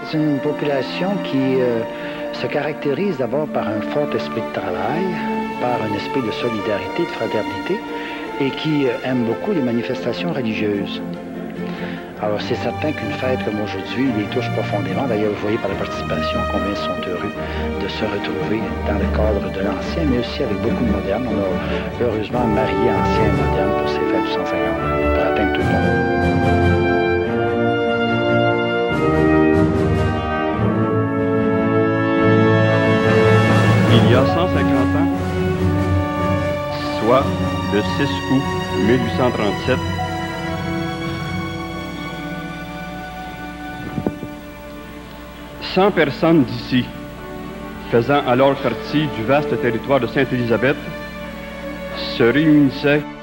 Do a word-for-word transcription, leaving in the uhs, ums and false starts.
C'est une population qui euh, se caractérise d'abord par un fort esprit de travail, par un esprit de solidarité, de fraternité, et qui euh, aime beaucoup les manifestations religieuses. Alors, c'est certain qu'une fête comme aujourd'hui les touche profondément. D'ailleurs, vous voyez par la participation combien ils sont heureux de se retrouver dans le cadre de l'ancien, mais aussi avec beaucoup de moderne. On a heureusement marié ancien et moderne pour ces fêtes du cent cinquante, pour atteindre tout le monde. Il y a cent cinquante ans, soit le six août mille huit cent trente-sept, cent personnes d'ici, faisant alors partie du vaste territoire de Sainte-Élisabeth, se réunissaient